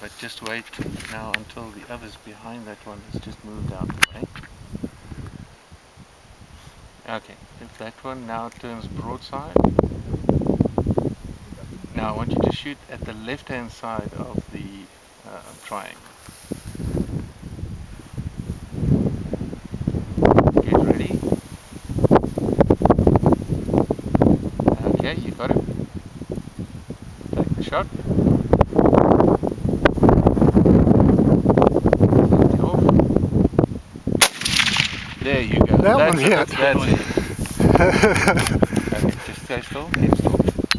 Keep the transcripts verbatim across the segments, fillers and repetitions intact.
but just wait now until the others behind that one has just moved out the way. Okay, if that one now turns broadside, now I want you to shoot at the left hand side of the uh, triangle. Get ready. Okay, you got it. Take the shot. There you go. That that's one hit. It. That's it. Okay, just stay still. Keep still.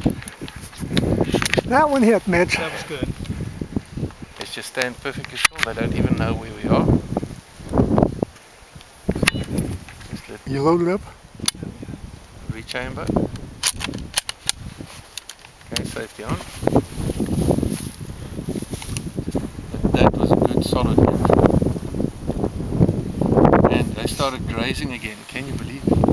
That one hit, Mitch. That was good. Let's just stand perfectly still. They don't even know where we are. Just let You loaded up? rechamber. Okay, safety on. That was a good solid hit. And they started grazing again. Can you believe it?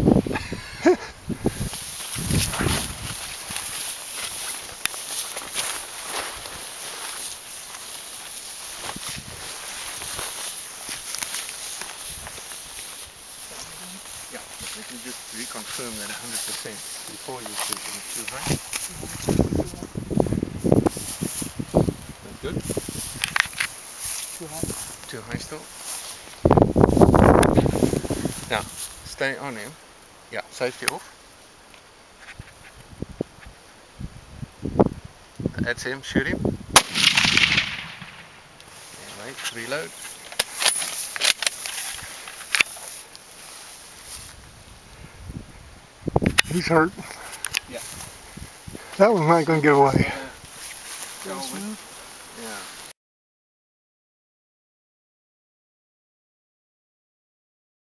Yeah, let me just reconfirm that one hundred percent before you shoot them too high. That's good. Too high. Too high still. Now, stay on him. Yeah, safety off. That's him, shoot him. And wait, reload. He's hurt. Yeah. That one's not going to get away. Go with, yeah.